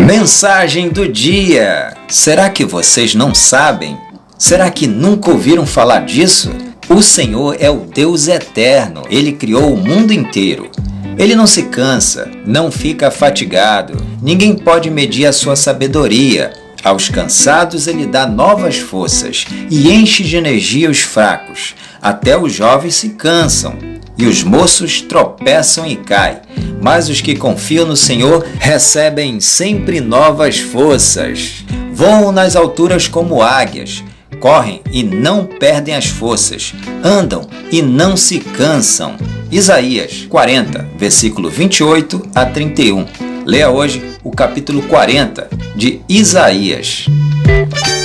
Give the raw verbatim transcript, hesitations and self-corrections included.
Mensagem do dia. Será que vocês não sabem? Será que nunca ouviram falar disso? O Senhor é o Deus eterno. Ele criou o mundo inteiro. Ele não se cansa, não fica fatigado. Ninguém pode medir a sua sabedoria. Aos cansados ele dá novas forças e enche de energia os fracos. Até os jovens se cansam e os moços tropeçam e caem. Mas os que confiam no Senhor recebem sempre novas forças. Voam nas alturas como águias, correm e não perdem as forças, andam e não se cansam. Isaías quarenta, versículo vinte e oito a trinta e um. Leia hoje o capítulo quarenta de Isaías.